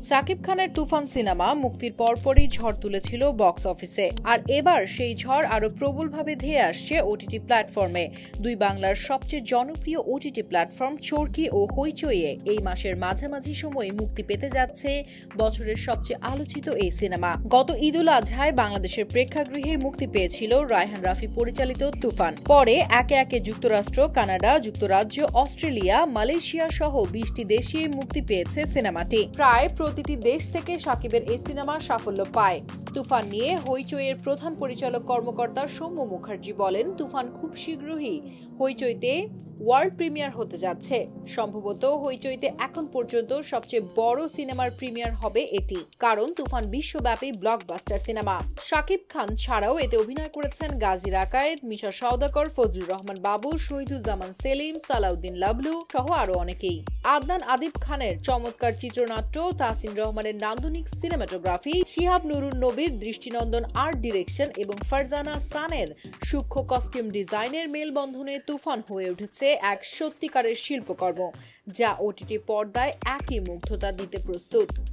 শাকিব খানের তুফান সিনেমা মুক্তির পরপরই ঝড় তুলেছিল বক্স অফিসে, আর এবার সেই ঝড় আরো প্রবলভাবে ধেয়ে আসছে ওটিটি প্ল্যাটফর্মে। দুই বাংলার সবচেয়ে জনপ্রিয় ওটিটি প্ল্যাটফর্ম চরকি ও হইচইয়ে এই মাসের মাঝামাঝি সময়ে মুক্তি পেতে যাচ্ছে বছরের সবচেয়ে আলোচিত এই সিনেমা। গত ঈদুল আজহায় বাংলাদেশের প্রেক্ষাগৃহে মুক্তি পেয়েছিল রায়হান রাফি পরিচালিত তুফান। পরে একে একে যুক্তরাষ্ট্র, কানাডা, যুক্তরাজ্য, অস্ট্রেলিয়া, মালয়েশিয়া সহ 20টি দেশে মুক্তি পেয়েছে সিনেমাটি। প্রায় প্রতিটি দেশ থেকে শাকিবের এই সিনেমা সাফল্য পায়। তুফান নিয়ে হইচইয়ের প্রধান পরিচালক কর্মকর্তা সৌম্য মুখার্জি বলেন, তুফান খুব শীঘ্রই হইচইতে ওয়ার্ল্ড প্রিমিয়ার হতে যাচ্ছে। সম্ভবত হইচইতে এখন পর্যন্ত সবচেয়ে বড় সিনেমার প্রিমিয়ার হবে এটি, কারণ তুফান বিশ্বব্যাপী ব্লকবাস্টার সিনেমা। শাকিব খান ছাড়াও এতে অভিনয় করেছেন গাজী রাকায়েত, মিশা সওদাগর, ফজলুর রহমান বাবু, শহীদুজ্জামান সেলিম, সালাউদ্দিন লাবলু সহ আরো অনেকেই। আদনান আদিব খানের চমৎকার চিত্রনাট্য, তাসিন রহমানের নান্দনিক সিনেমাটোগ্রাফি, শিহাব নুরুন নবীর দৃষ্টিনন্দন আর্ট ডিরেকশন এবং ফারজানা সানের সূক্ষ্ম কস্টিউম ডিজাইনের মেলবন্ধনে তুফান হয়ে উঠেছে এক সত্যিকারের শিল্পকর্ম, যা ওটিটি পর্দায় একই মুগ্ধতা দিতে প্রস্তুত।